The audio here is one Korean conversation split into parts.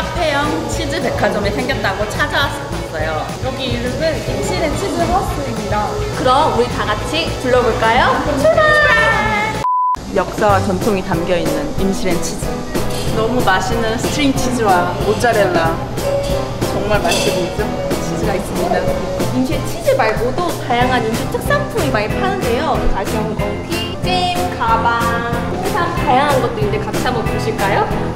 카페형 치즈 백화점이 생겼다고 찾아왔어요. 여기 이름은 임실의 치즈 하우스입니다. 그럼 우리 다 같이 불러볼까요? 출발! 역사와 전통이 담겨있는 임실의 치즈. 너무 맛있는 스트링 치즈와 모짜렐라. 정말 맛있게 보이죠? 치즈가 있습니다. 임실 치즈 말고도 다양한 임실 특산품이 많이 파는데요. 가시원거기, 잼, 가방, 참 다양한 것들인데 같이 한번 보실까요?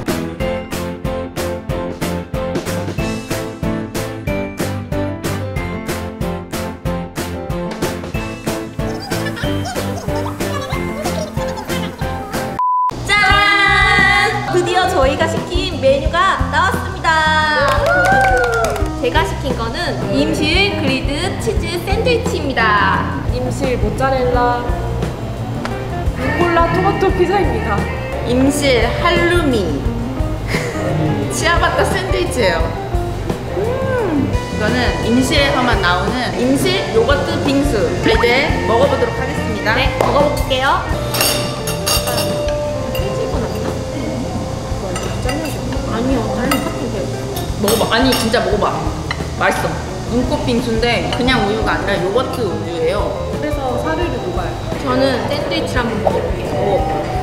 짠! 드디어 저희가 시킨 메뉴가 나왔습니다. 제가 시킨 거는 임실 그리드 치즈 샌드위치입니다. 임실 모짜렐라 루꼴라 토마토 피자입니다. 임실 할루미 치아바타 샌드위치예요. 이거는 임실에서만 나오는 임실 요거트 빙수. 이제 먹어보도록 하겠습니다. 네, 먹어볼게요. 아니요, 다른 같은데요. 먹어봐. 아니 진짜 먹어봐. 맛있어. 눈꽃 빙수인데 그냥 우유가 아니라 요거트 우유예요. 그래서 사르르 녹아요. 저는 샌드위치를 한번 먹어볼게요.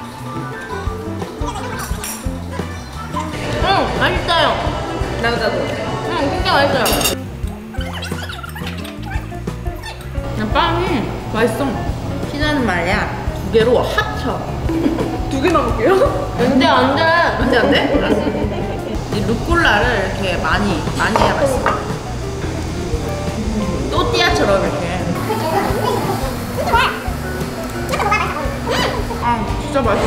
맛있어요. 나도. 진짜 맛있어요. 그냥 빵이 맛있어. 피자는 말이야 두 개로 합쳐. 두 개만 먹게요. 근데 안 돼. 안돼 안돼? 이 루꼴라를 이렇게 많이 해야 맛있어. 또띠아처럼 이렇게. 아 진짜 맛있어.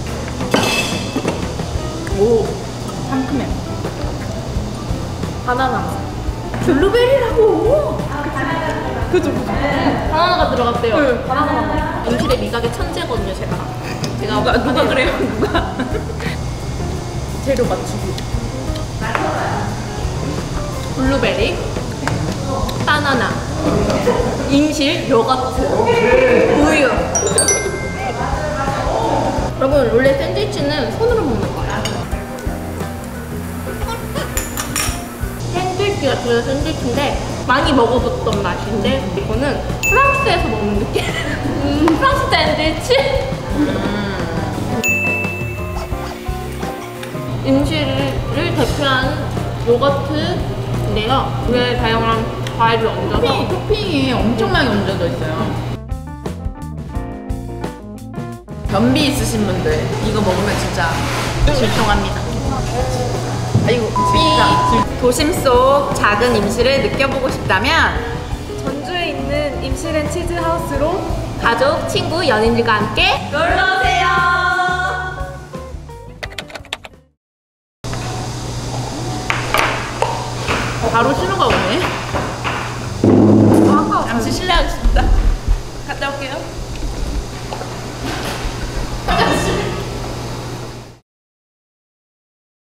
오 상큼해. 바나나. 블루베리라고. 그죠? 바나나가 들어갔대요. 네, 바나나만. 임실의 미각의 천재거든요, 제가. 누가 그래요? 누가? 재료 맞추기. 블루베리, 바나나, 임실 요거트, 우유. 여러분, 원래 샌드위치는 손으로 먹는 거예요. 샌드위치가 진짜 샌드위치인데 많이 먹어봤던 맛인데 이거는 프랑스에서 먹는 느낌? 프랑스 샌드위치? 임실을 대표하는 요거트인데요. 위에 다양한 과일을 얹어서 토핑이 엄청 많이 얹어져 있어요. 변비 있으신 분들 이거 먹으면 진짜 질통합니다. 아이고 진짜. 도심 속 작은 임실을 느껴보고 싶다면 전주에 있는 임실앤 치즈 하우스로 가족, 친구, 연인들과 함께 놀러오세요. 바로 신호가 오네. 잠시 실례하겠습니다. 갔다 올게요.